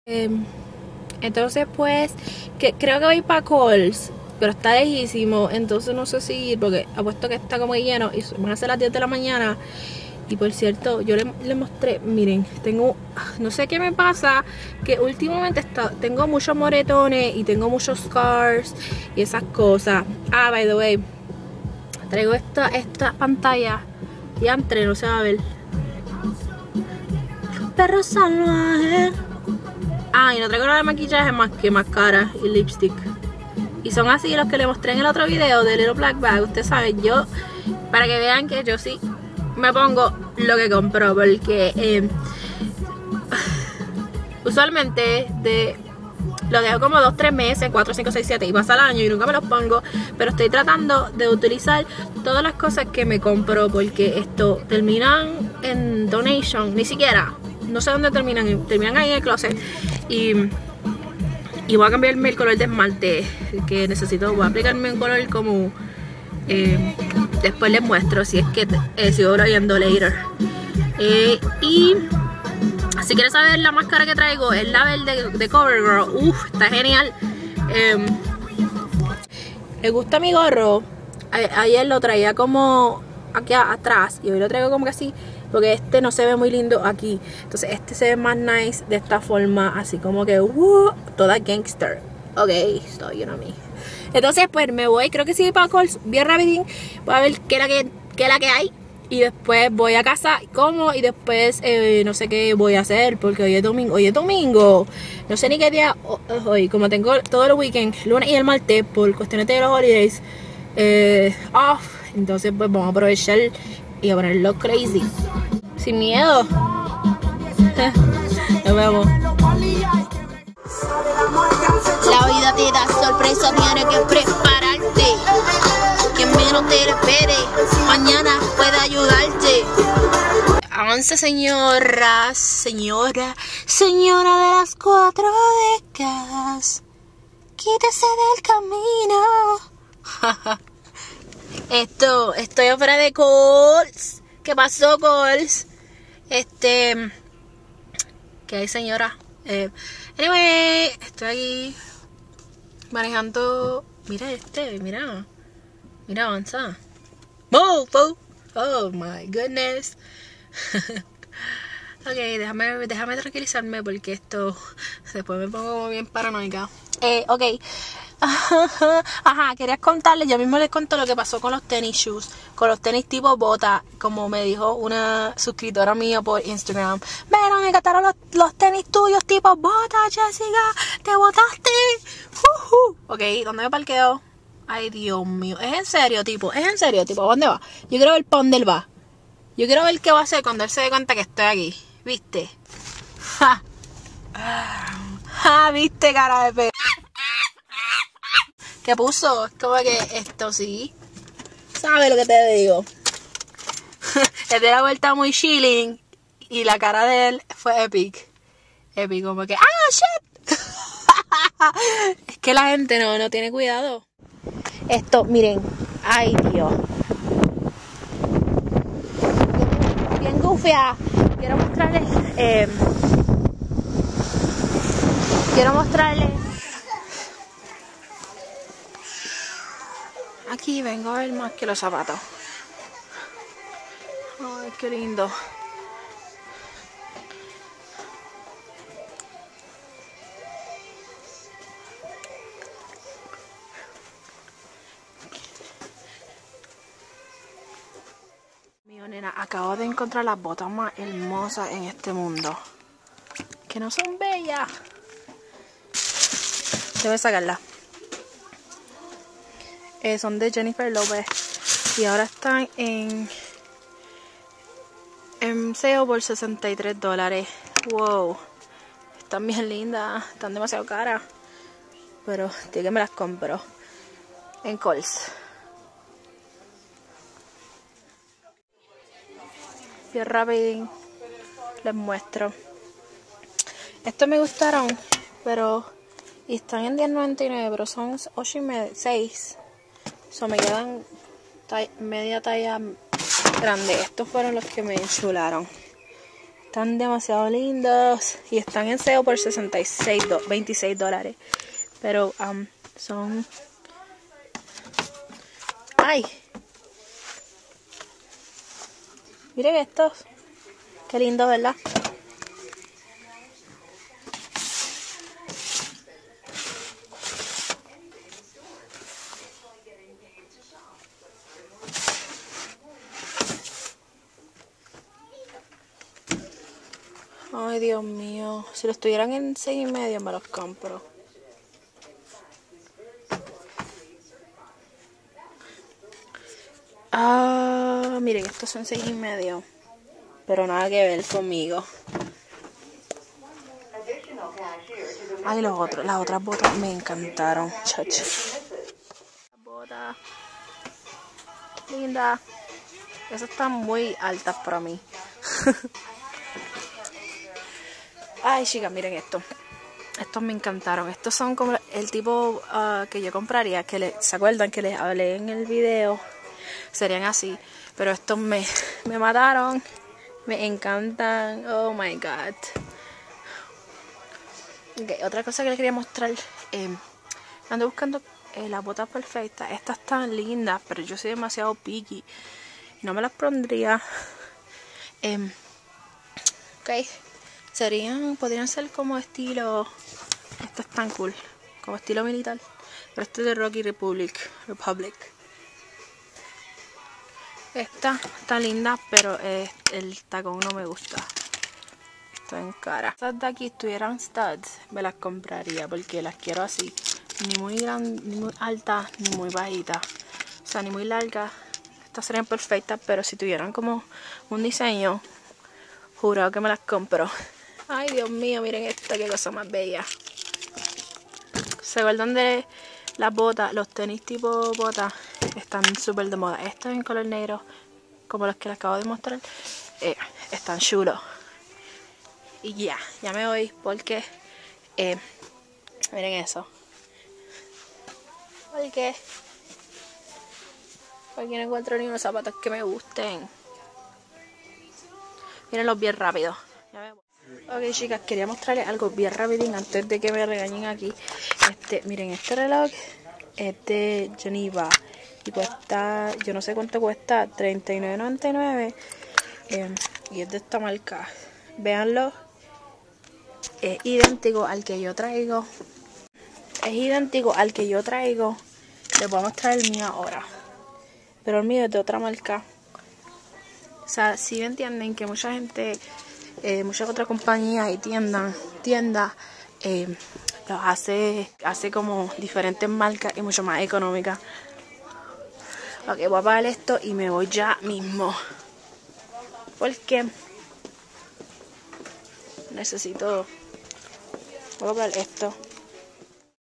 Entonces pues creo que voy para Kohl's, pero está lejísimo, entonces no sé si ir porque apuesto que está como lleno y van a ser las 10 de la mañana. Y por cierto, yo le mostré, miren, tengo, no sé qué me pasa, que últimamente tengo muchos moretones y tengo muchos scars y esas cosas. Ah, by the way, traigo esta pantalla y entre no se va a ver. Perro salvaje. Ah, y no traigo nada de maquillaje más que máscara y lipstick. Y son así los que le mostré en el otro video de Little Black Bag. Ustedes saben, yo, para que vean que yo sí me pongo lo que compro. Porque usualmente lo dejo como 2-3 meses, 4, 5, 6, 7 y pasa el año y nunca me los pongo. Pero estoy tratando de utilizar todas las cosas que me compro, porque esto terminan en donation, ni siquiera, no sé dónde terminan ahí en el closet. Y voy a cambiarme el color de esmalte que necesito. Voy a aplicarme un color como después les muestro si es que sigo grabando later. Y si quieres saber la máscara que traigo, es la verde de CoverGirl. Uff, está genial. Me gusta mi gorro. Ayer lo traía como aquí atrás y hoy lo traigo como que así, porque este no se ve muy lindo aquí. Entonces este se ve más nice de esta forma, así como que toda gangster. Ok, so you know me. Entonces pues me voy, creo que sí para Kohl's bien rapidín. Voy a ver qué es la que hay. Y después voy a casa, como, y después no sé qué voy a hacer, porque hoy es domingo. No sé ni qué día hoy, como tengo todo el weekend, lunes y el martes, por cuestiones de los holidays off. Entonces pues vamos a aprovechar y a ponerlo crazy. Sin miedo. Nos vemos. La vida te da sorpresa, tienes que prepararte. Que menos te lo espere, mañana puede ayudarte. Avance, señora de las 4 décadas. Quítese del camino. Estoy afuera de Kohl's. ¿Qué pasó, Kohl's? ¿Qué hay, señora? Anyway, estoy aquí manejando. Mira mira, avanza. Oh my goodness. Ok, déjame tranquilizarme porque esto después me pongo como bien paranoica. Ok. Ajá, quería contarles, yo mismo les conto lo que pasó con los tenis shoes, con los tenis tipo bota, como me dijo una suscriptora mía por Instagram. Mira, me encantaron los tenis tuyos tipo bota, Jessica, te botaste. Ok, ¿dónde me parqueo? Ay, Dios mío, ¿es en serio, tipo? ¿A dónde va? Yo quiero ver para dónde él va. Yo quiero ver qué va a hacer cuando él se dé cuenta que estoy aquí, ¿viste? ¿Viste, cara de pe... ¿Qué puso? Es como que esto sí. ¿Sabes lo que te digo? Le di la vuelta muy chilling y la cara de él fue epic. Epic, como que ¡ah, shit! Es que la gente no tiene cuidado. Esto, miren. Ay, Dios. Bien gufia. Quiero mostrarles. Aquí vengo a ver más que los zapatos. Ay, qué lindo. Mío, nena, acabo de encontrar las botas más hermosas en este mundo. Que no son bellas. Debo sacarlas. Son de Jennifer Lopez. Y ahora están en sale por $63. Wow. Están bien lindas. Están demasiado caras. Pero estoy que me las compro. En Kohl's. Bien rápido. Les muestro. Estos me gustaron. Pero... y están en $10.99. Pero son 8.5, 6. So me quedan media talla grande. Estos fueron los que me enchularon. Están demasiado lindos y están en sale por $26. Pero son... ¡Ay! Miren estos. Qué lindo, ¿verdad? Ay, Dios mío. Si los tuvieran en $6.50 me los compro. Ah, miren, estos son $6.50. Pero nada que ver conmigo. Ay, las otras botas me encantaron, chacho. Botas. Linda. Esas están muy altas para mí. Ay, chicas, miren esto. Estos me encantaron. Estos son como el tipo que yo compraría. ¿Se acuerdan que les hablé en el video? Serían así. Pero estos me mataron. Me encantan. Oh my god. Okay, otra cosa que les quería mostrar. Ando buscando las botas perfectas. Estas están lindas, pero yo soy demasiado picky. No me las pondría. Ok. Podrían ser como estilo. Esto es tan cool. Como estilo militar. Pero este es de Rocky Republic. Esta está linda, pero el tacón no me gusta. Está en cara. Estas de aquí estuvieran studs, me las compraría porque las quiero así. Ni muy altas, ni muy bajitas. O sea, ni muy largas. Estas serían perfectas, pero si tuvieran como un diseño, jurado que me las compro. Ay, Dios mío, miren esta, qué cosa más bella. ¿Se acuerdan de las botas? Los tenis tipo botas están súper de moda. Estos en color negro, como los que les acabo de mostrar, están chulos. Y ya me voy porque miren eso. Porque no encuentro ni unos zapatos que me gusten. Mírenlos bien rápido. Ya me voy. Ok, chicas, quería mostrarles algo bien rapidín antes de que me regañen aquí. Miren, este reloj es de Geneva y cuesta, yo no sé cuánto cuesta, $39.99, y es de esta marca. Véanlo, es idéntico al que yo traigo. Les voy a mostrar el mío ahora, pero el mío es de otra marca. O sea, si me entienden que mucha gente, muchas otras compañías y tiendas los hace como diferentes marcas y mucho más económicas. Ok, voy a apagar esto y me voy ya mismo porque necesito, voy a apagar esto.